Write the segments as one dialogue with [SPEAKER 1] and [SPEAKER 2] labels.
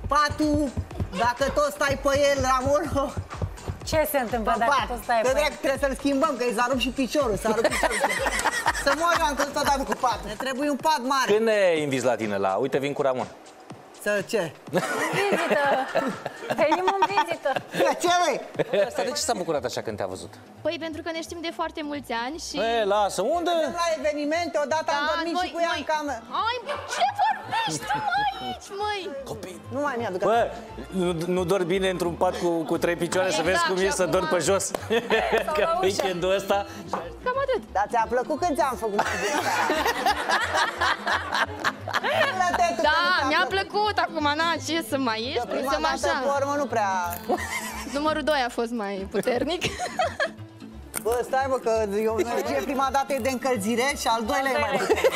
[SPEAKER 1] patul, dacă tot stai pe el, Ramon,
[SPEAKER 2] Ce se întâmplă dacă tot stai pe el?
[SPEAKER 1] Trebuie să-l schimbăm, că i s-a rupt și piciorul, Să mor, eu am căzut odată cu pat. Ne trebuie un pat mare.
[SPEAKER 3] Când ne inviți la tine la... Uite, vin cu Ramon.
[SPEAKER 1] Să ce?
[SPEAKER 2] Vizită! Venim în vizită!
[SPEAKER 1] Ce, băi?
[SPEAKER 3] Asta de ce s-a bucurat așa când te-a văzut?
[SPEAKER 4] Păi pentru că ne știm de foarte mulți ani și...
[SPEAKER 3] Lasă, unde?
[SPEAKER 1] La evenimente, odată am dormit și cu ea în cameră.
[SPEAKER 4] Ai, ce vorbești tu aici, măi?
[SPEAKER 3] Copii.
[SPEAKER 1] Nu mai mi-aduc.
[SPEAKER 3] Bă, nu dormi bine într-un pat cu 3 picioare, să vezi cum e să dormi pe jos. Că weekendul ăsta...
[SPEAKER 4] Cam atât.
[SPEAKER 1] Dar ți-a plăcut când ți-am făcut
[SPEAKER 4] Da, mi-a plăcut acum, na, ce să mai ieși,
[SPEAKER 1] prima
[SPEAKER 4] să
[SPEAKER 1] dată,
[SPEAKER 4] așa.
[SPEAKER 1] pe urmă, nu prea...
[SPEAKER 4] Numărul 2 a fost mai puternic.
[SPEAKER 1] Bă, stai, bă, că eu merge prima dată e de încălzire și al doilea e mai puternic.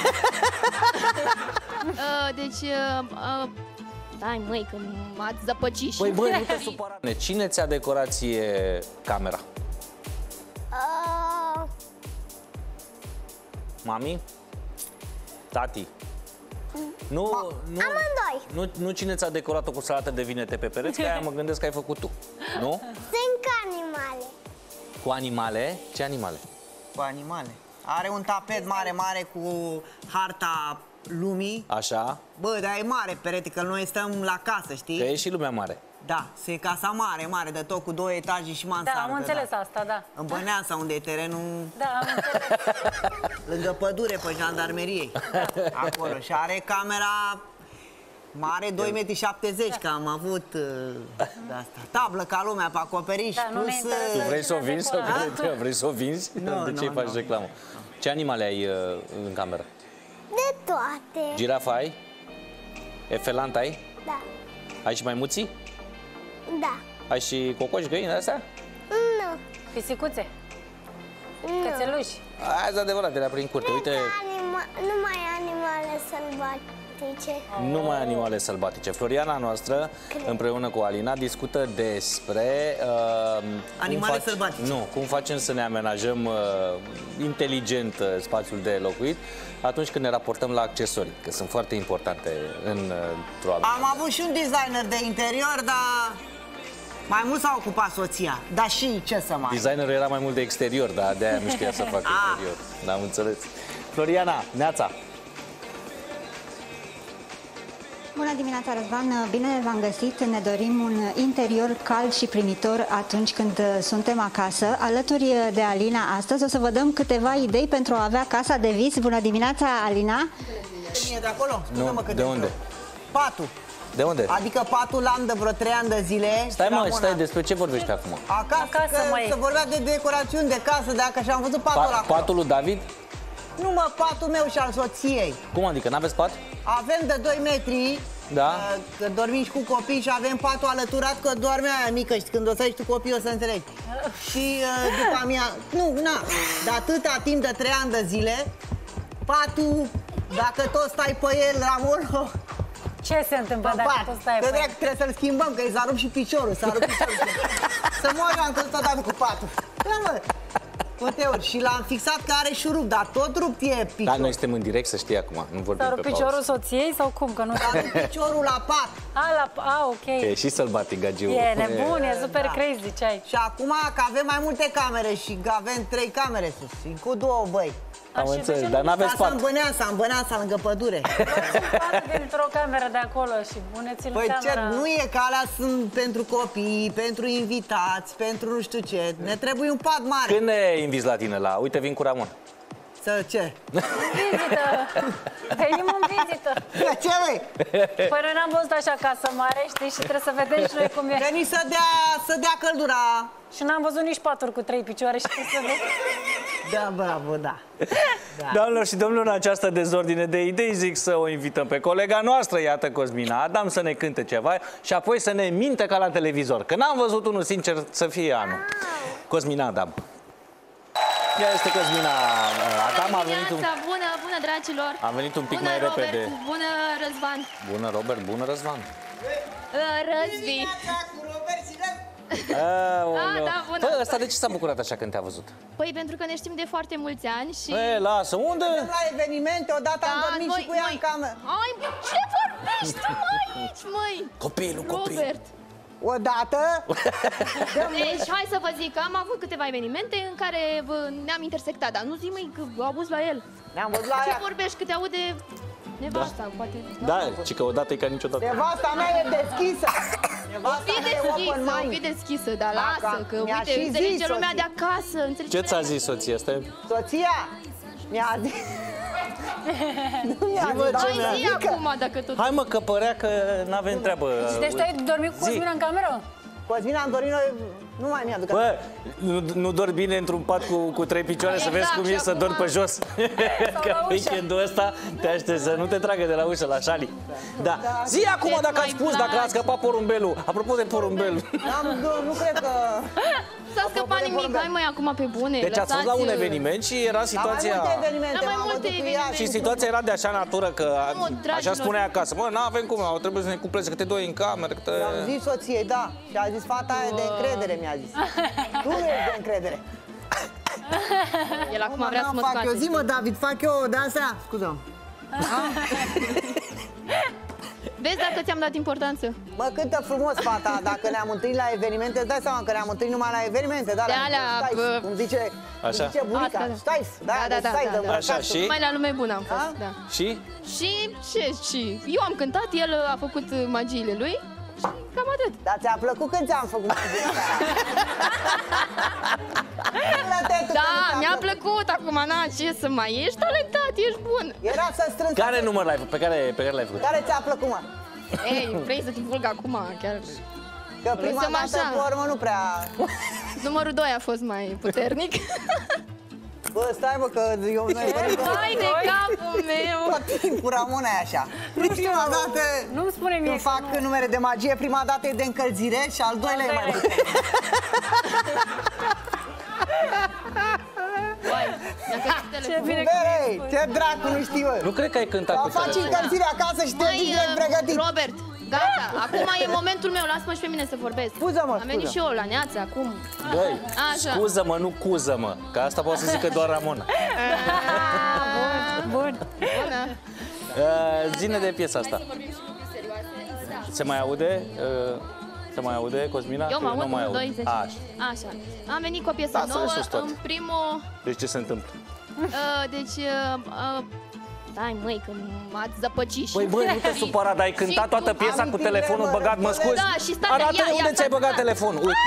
[SPEAKER 4] Deci, stai, măi, că m-ați zăpăcit și...
[SPEAKER 3] Păi, bă, nu te supăra. Cine ți-a decorat ție camera? Mami? Tati?
[SPEAKER 5] Amândoi.
[SPEAKER 3] Nu cine ți-a decorat-o cu salată de vinete pe pereți, că aia mă gândesc că ai făcut tu, nu?
[SPEAKER 5] Sunt ca animale.
[SPEAKER 3] Cu animale? Ce animale?
[SPEAKER 1] Cu animale. Are un tapet mare, mare cu harta lumii.
[SPEAKER 3] Așa?
[SPEAKER 1] Bă, dar e mare perete, că noi stăm la casă, știi?
[SPEAKER 3] Că e și lumea mare.
[SPEAKER 1] Da, se e casa mare, mare, de tot cu 2 etaje și mansardă.
[SPEAKER 2] Da, am înțeles asta, da.
[SPEAKER 1] În Băneasa, unde e terenul...
[SPEAKER 2] Da, am înțeles.
[SPEAKER 1] Lângă pădure, pe jandarmeriei. Acolo. Și are camera mare, 2,70 m, că am avut de asta. Tablă ca lumea pe acoperiș, plus...
[SPEAKER 3] Tu vrei să o vinzi sau vrei să o vinzi? De ce faci reclamă? Ce animale ai în cameră?
[SPEAKER 5] De toate.
[SPEAKER 3] Girafă ai? Efelant ai?
[SPEAKER 5] Da.
[SPEAKER 3] Ai și maimuții?
[SPEAKER 5] Da.
[SPEAKER 3] Ai și cocoși, găini astea?
[SPEAKER 5] Nu.
[SPEAKER 2] Pisicuțe?
[SPEAKER 5] Nu.
[SPEAKER 2] Cățeluși?
[SPEAKER 3] Aia e adevărat, de la prin curte. Uite,
[SPEAKER 5] Numai animale sălbatice.
[SPEAKER 3] numai animale sălbatice. Floriana noastră, împreună cu Alina, discută despre
[SPEAKER 1] animale sălbatice.
[SPEAKER 3] Nu, cum facem să ne amenajăm inteligent spațiul de locuit atunci când ne raportăm la accesorii, că sunt foarte importante într-o aventură.
[SPEAKER 1] Am avut și un designer de interior, dar mai mult s-a ocupat soția. Dar și ce să mai...
[SPEAKER 3] Designerul era mai mult de exterior, dar de-aia nu știa să facă interior. N-am înțeles. Floriana, neața!
[SPEAKER 6] Bună dimineața, Răzvan! Bine v-am găsit! Ne dorim un interior cald și primitor atunci când suntem acasă. Alături de Alina astăzi o să vă dăm câteva idei pentru a avea casa de vis. Bună dimineața, Alina!
[SPEAKER 1] De acolo?
[SPEAKER 3] Nu, de unde?
[SPEAKER 1] Patul.
[SPEAKER 3] De unde?
[SPEAKER 1] Adică patul l-am de vreo 3 ani de zile.
[SPEAKER 3] Stai, mă, stai, despre ce vorbești acum?
[SPEAKER 1] Acasă, că se vorbea de decorațiuni de casă, dacă și-am văzut patul acolo.
[SPEAKER 3] Patul lui David?
[SPEAKER 1] Nu, mă, patul meu și al soției.
[SPEAKER 3] Cum adică, n-aveți pat?
[SPEAKER 1] Avem de 2 metri,
[SPEAKER 3] da.
[SPEAKER 1] Că dormim și cu copii și avem patul alăturat, că doarme aia mică și când o să ai tu copii o să înțelegi. Și după mea, de atâta timp de 3 ani de zile, patul, dacă tot stai pe el, Ramon,
[SPEAKER 2] Ce se întâmplă dacă tot stai pe el?
[SPEAKER 1] Trebuie să-l schimbăm, că i s-a rupt și piciorul, Să mor, eu am căzut odată cu patul. Și l-am fixat că are șurub, dar tot rupt e piciorul.
[SPEAKER 3] Dar noi suntem în direct, să știi acum, nu vorbim pe pauză.
[SPEAKER 2] Piciorul soției sau cum? Că nu
[SPEAKER 1] știu. Piciorul la pat.
[SPEAKER 2] Ok.
[SPEAKER 3] E și sălbatic, gagiul.
[SPEAKER 2] E nebun, e super crazy ce ai.
[SPEAKER 1] Și acum că avem mai multe camere și avem 3 camere sus, și cu 2 băi.
[SPEAKER 3] Am înțeles, dar n-aveți pat.
[SPEAKER 1] În Băneasa, lângă pădure.
[SPEAKER 2] Dintr-o cameră de acolo și puneți-l în camera.
[SPEAKER 1] Nu e, că alea sunt pentru copii, pentru invitați, pentru nu știu ce. Ne trebuie un pat mare.
[SPEAKER 3] Când ne inviți la tine la... Uite, vin cu Ramon.
[SPEAKER 1] Să ce?
[SPEAKER 2] Vizită! Venim în vizită!
[SPEAKER 1] Ce, băi?
[SPEAKER 2] Păi noi n-am văzut așa casă mare, știi, și trebuie să vedem și noi cum e.
[SPEAKER 1] Veni să dea căldura.
[SPEAKER 2] Și n-am văzut nici paturi cu 3 picioare și trebuie să vedem.
[SPEAKER 1] Da, bravo, da.
[SPEAKER 3] Doamnelor și domnilor, în această dezordine de idei zic să o invităm pe colega noastră, iată Cosmina Adam, să ne cânte ceva și apoi să ne minte ca la televizor, că n-am văzut unul sincer să fie anul. Cosmina Adam. Ea este Cosmina Adam, a venit un...
[SPEAKER 4] Bună, dragilor!
[SPEAKER 3] A venit un pic
[SPEAKER 4] bună,
[SPEAKER 3] mai
[SPEAKER 4] Robert,
[SPEAKER 3] repede.
[SPEAKER 4] Bună, Răzvan!
[SPEAKER 3] Bună, Robert, bună, Răzvan!
[SPEAKER 4] Răzvi! da, bună.
[SPEAKER 3] Păi, ăsta de ce s-a bucurat așa când te-a văzut?
[SPEAKER 4] Păi pentru că ne știm de foarte mulți ani și...
[SPEAKER 3] Păi, lasă, unde?
[SPEAKER 1] La evenimente, odată am dormit și cu ea în cameră.
[SPEAKER 4] Ai, ce vorbești tu aici, măi?
[SPEAKER 3] Copilul.
[SPEAKER 4] Robert.
[SPEAKER 1] Odată?
[SPEAKER 4] Deci, hai să vă zic că am avut câteva evenimente în care ne-am intersectat, dar nu zi, măi, că abuz la el.
[SPEAKER 1] Ne-am văzut la
[SPEAKER 4] Ce
[SPEAKER 1] ea.
[SPEAKER 4] vorbești, că te aude nevasta, poate...
[SPEAKER 3] Da, ci că odată e ca niciodată.
[SPEAKER 1] Nevasta mea e deschisă. Nevasta
[SPEAKER 4] Fii
[SPEAKER 1] mea e open
[SPEAKER 4] deschisă,
[SPEAKER 1] mind.
[SPEAKER 4] fii deschisă, dar
[SPEAKER 1] Da,
[SPEAKER 4] lasă,
[SPEAKER 1] că
[SPEAKER 4] că
[SPEAKER 1] mi-a
[SPEAKER 4] uite,
[SPEAKER 1] și
[SPEAKER 4] înțelege
[SPEAKER 1] zis
[SPEAKER 4] lumea de
[SPEAKER 1] soția.
[SPEAKER 4] acasă, înțelege
[SPEAKER 3] Ce ți-a
[SPEAKER 4] lumea de
[SPEAKER 3] zis soția asta?
[SPEAKER 1] Soția mi-a zis... Nu mi-a
[SPEAKER 3] Zi, mă,
[SPEAKER 1] zis, dar
[SPEAKER 3] ce
[SPEAKER 4] acasă.
[SPEAKER 1] mi-a
[SPEAKER 4] Hai zi
[SPEAKER 1] zis că...
[SPEAKER 4] acum, dacă tot...
[SPEAKER 3] Hai mă, că părea că n-avem treabă.
[SPEAKER 2] Deci tu ai dormit cu Cosmin în cameră?
[SPEAKER 1] Cosmina am dorit noi... Nu mai mi-aduc
[SPEAKER 3] Bă, nu dormi bine într-un pat cu 3 picioare să vezi
[SPEAKER 4] Exact,
[SPEAKER 3] cum e
[SPEAKER 4] și
[SPEAKER 3] să dormi
[SPEAKER 4] acum-
[SPEAKER 3] pe jos. Că
[SPEAKER 2] la ușă.
[SPEAKER 3] weekendul ăsta te aștept să nu te tragă de la ușă la șali. Da. Zi acum
[SPEAKER 4] Ce-ți
[SPEAKER 3] dacă
[SPEAKER 4] mai
[SPEAKER 3] ați spus, dacă a
[SPEAKER 4] place?
[SPEAKER 3] scăpat porumbelul. Apropo de porumbel.
[SPEAKER 1] Nu cred că...
[SPEAKER 4] S-a scăpat nimic, hai măi, acum pe bune,
[SPEAKER 3] Deci ați fost la un
[SPEAKER 4] lăsați-
[SPEAKER 3] eveniment și era
[SPEAKER 1] La mai
[SPEAKER 3] situația...
[SPEAKER 1] multe evenimente,
[SPEAKER 4] La mai
[SPEAKER 1] m-am
[SPEAKER 4] multe
[SPEAKER 1] văzut cu ea
[SPEAKER 4] evenimente.
[SPEAKER 3] Și situația era de așa natură că
[SPEAKER 4] Nu,
[SPEAKER 3] așa
[SPEAKER 4] dragilor.
[SPEAKER 3] spunea acasă. Mă, n-avem cum, trebuie să ne cupleze câte doi în cameră, câte...
[SPEAKER 1] Am zis soției, da. Și a zis, fata aia de încredere, mi-a zis. Tu nu ești de încredere.
[SPEAKER 4] El acum vrea să mă
[SPEAKER 1] fac eu,
[SPEAKER 4] scoate.
[SPEAKER 1] zi mă, David, fac eu de astea. Scuză-mă.
[SPEAKER 4] Vezi dacă ți-am dat importanță.
[SPEAKER 1] Mă, cântă frumos fata, dacă ne-am întâlnit la evenimente, îți dai seama că ne-am întâlnit numai la evenimente, da?
[SPEAKER 4] De
[SPEAKER 1] la-
[SPEAKER 4] alea,
[SPEAKER 1] stai,
[SPEAKER 4] bă.
[SPEAKER 1] cum zice,
[SPEAKER 3] Așa.
[SPEAKER 1] cum zice bunica,
[SPEAKER 4] Asta, da.
[SPEAKER 1] stai, da, stai,
[SPEAKER 4] da.
[SPEAKER 1] îmbrăcat.
[SPEAKER 3] Așa, și?
[SPEAKER 4] Mai la lume bună am fost,
[SPEAKER 1] Da?
[SPEAKER 4] da.
[SPEAKER 3] Și?
[SPEAKER 4] Și eu am cântat, el a făcut magiile lui și cam atât.
[SPEAKER 1] Dar ți-a plăcut când ți-am făcut magia asta?
[SPEAKER 4] Da, mi-a plăcut acum, na, ce să mai ești talentat, ești bun.
[SPEAKER 1] Era să strâng.
[SPEAKER 3] Care număr pe care l-ai făcut?
[SPEAKER 1] Care ți-a plăcut, mă?
[SPEAKER 4] Ei, vrei să divulg acum, chiar...
[SPEAKER 1] Că prima
[SPEAKER 4] Lăsăm
[SPEAKER 1] dată,
[SPEAKER 4] așa.
[SPEAKER 1] pe urmă, nu prea...
[SPEAKER 4] Numărul 2 a fost mai puternic.
[SPEAKER 1] Bă, stai, mă, că eu nu
[SPEAKER 4] Hai de capul meu!
[SPEAKER 1] tot timpul Ramona e așa. Prima dată,
[SPEAKER 2] Nu-mi spune mie
[SPEAKER 1] când
[SPEAKER 2] că
[SPEAKER 1] fac
[SPEAKER 2] nu.
[SPEAKER 1] numere de magie, prima dată e de încălzire și al doilea e mai puternic.
[SPEAKER 4] Mi-a căzut telefonul.
[SPEAKER 2] bine.
[SPEAKER 1] Băi, ce dracu, nu știu, mă.
[SPEAKER 3] Nu cred că ai cântat
[SPEAKER 1] Dar
[SPEAKER 3] cu
[SPEAKER 1] faci
[SPEAKER 3] telefon.
[SPEAKER 1] încălzire acasă și te duci direct pregătit.
[SPEAKER 4] Robert, gata, acum e momentul meu, lasă-mă și pe mine să vorbesc.
[SPEAKER 1] Scuză-mă,
[SPEAKER 4] Am venit
[SPEAKER 1] scuză.
[SPEAKER 4] și eu la neață acum.
[SPEAKER 3] Băi,
[SPEAKER 4] Așa.
[SPEAKER 3] scuză-mă, nu cuză-mă. Că asta poate să zică doar Ramona.
[SPEAKER 2] Bun.
[SPEAKER 4] Bună.
[SPEAKER 3] Zine de piesa asta.
[SPEAKER 4] Să vorbim și lucruri serioase. Da.
[SPEAKER 3] Se mai aude? Se mai aude, Cosmina?
[SPEAKER 4] Eu mă
[SPEAKER 3] Că
[SPEAKER 4] aud,
[SPEAKER 3] nu mai
[SPEAKER 4] 1, 2, 10.
[SPEAKER 3] Așa.
[SPEAKER 4] Așa. Am venit cu o piesă
[SPEAKER 3] Da, să le
[SPEAKER 4] nouă.
[SPEAKER 3] sus tot.
[SPEAKER 4] În primul...
[SPEAKER 3] Deci ce se întâmplă?
[SPEAKER 4] Stai, măi, că m-ați zăpăcit.
[SPEAKER 3] Păi băi, nu te supăra, dar ai cântat toată piesa cu telefonul băgat, mă scuzi?
[SPEAKER 4] Da, și stai,
[SPEAKER 3] Arată-ne
[SPEAKER 4] ia,
[SPEAKER 3] unde ți-ai
[SPEAKER 4] stai,
[SPEAKER 3] băgat
[SPEAKER 4] stai.
[SPEAKER 3] telefonul. Uite,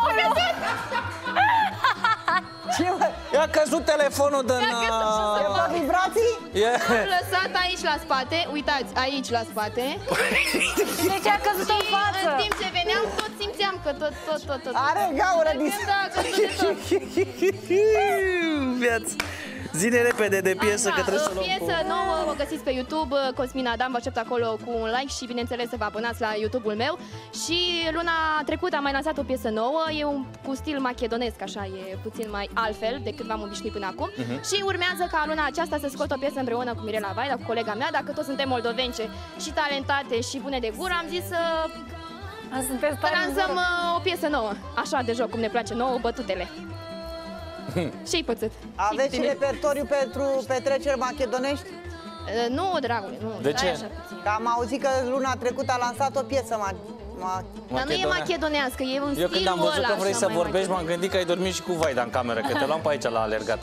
[SPEAKER 1] Ce, mă?
[SPEAKER 3] i-a căzut telefonul din...
[SPEAKER 1] E pe vibrații?
[SPEAKER 4] Am lăsat aici la spate, uitați, aici la spate.
[SPEAKER 2] De ce a căzut în față?
[SPEAKER 4] În timp ce veneam, tot simțeam că tot.
[SPEAKER 1] Are gaură dis.
[SPEAKER 4] Da, că tot de tot.
[SPEAKER 3] Viață. Zine repede de piesă, că trebuie să luăm
[SPEAKER 4] piesă nouă, o găsiți pe YouTube, Cosmina Adam, vă aștept acolo cu un like și bineînțeles să vă abonați la YouTube-ul meu. Și luna trecută am mai lansat o piesă nouă, e cu stil macedonesc, așa, e puțin mai altfel decât v-am obișnuit până acum. Și urmează ca luna aceasta să scot o piesă împreună cu Mirela Vaida, cu colega mea, dacă toți suntem moldovence și talentate și bune de gură, am zis să
[SPEAKER 2] Sunteți tare în
[SPEAKER 4] lansăm
[SPEAKER 2] gură.
[SPEAKER 4] o piesă nouă, așa de joc, cum ne place nouă, bătutele. Și-i pățit.
[SPEAKER 1] Aveți și repertoriu pentru petreceri macedonești?
[SPEAKER 4] Nu, dragule, nu.
[SPEAKER 3] De
[SPEAKER 4] stai
[SPEAKER 3] ce?
[SPEAKER 4] așa puțin.
[SPEAKER 1] Că am auzit că luna trecută a lansat o piesă
[SPEAKER 4] Dar nu e macedonească, e un
[SPEAKER 3] Eu când am
[SPEAKER 4] stilul
[SPEAKER 3] văzut
[SPEAKER 4] ăla
[SPEAKER 3] că vrei
[SPEAKER 4] așa
[SPEAKER 3] să
[SPEAKER 4] mai
[SPEAKER 3] vorbești, m-am gândit că ai dormit și cu Vaida în cameră, că te luam pe aici la alergat.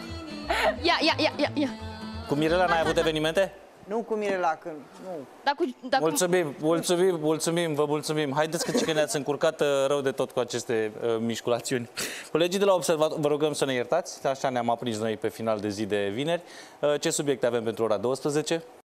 [SPEAKER 4] Ia.
[SPEAKER 3] Cu Mirela n-ai avut evenimente?
[SPEAKER 1] Nu cu Mirela, când... Nu.
[SPEAKER 4] Dar cu...
[SPEAKER 3] Mulțumim, vă mulțumim. Haideți că ne-ați încurcat rău de tot cu aceste mișculațiuni. Colegii de la Observator, vă rugăm să ne iertați, așa ne-am aprins noi pe final de zi de vineri. Ce subiecte avem pentru ora 12?